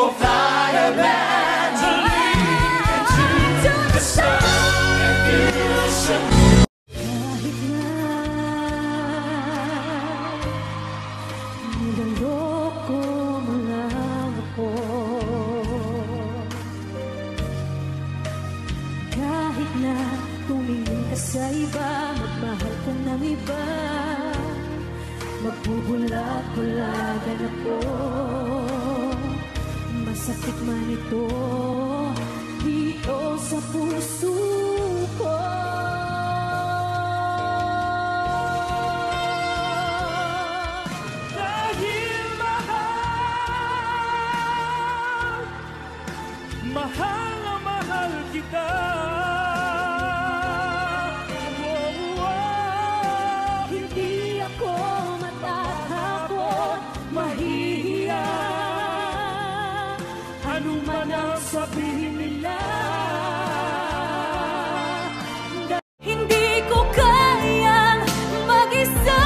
fly a mandolin into the sun and feel some. Kahit na niloloko mo lang ako, kahit na tumingin ka sa iba, magmahal ka ng iba, magbubulag-bulagan ako. Masakit man ito dito sa puso ko. Dahil mahal, mahal na mahal kita. Hindi ako matatakot, mahihiya, ano man ang sabihin nila. Hindi ko kayang mag-isa.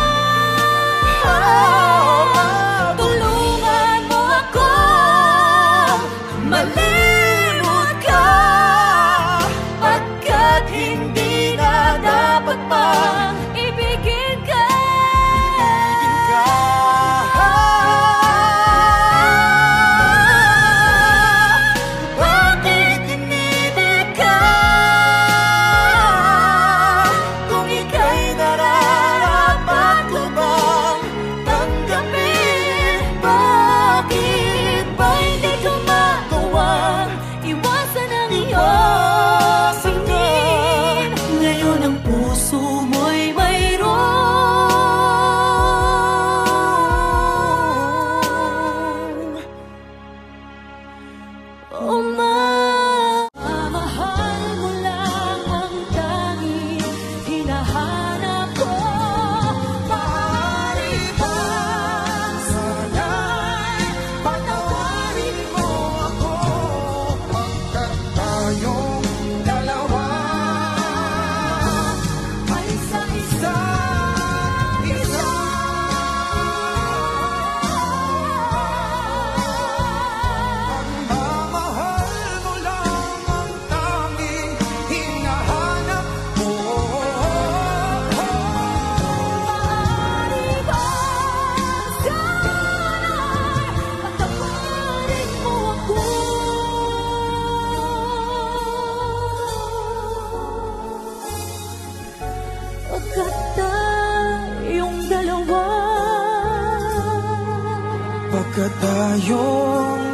Tulungan mo ako malimot ka, pagkat hindi na dapat pang ibigin ka. Bakit inibig ka? Kung ika'y nararapat ko bang tanggapin? Bakit ba hindi ko magawang iwasan ang iyong singin? Ngayon ang puso mo'y mayroon mahal mo lang ang tanging hinahanap ko. Maaari bang sana'y patawarin mo ako, pagkat tayong dalawa ay sa isa't isa. Mahal mo lang ang tanging hinahanap ko. Maaari bang sana'y patawarin mo ako, pagkat tayong dalawa. Pagkat tayong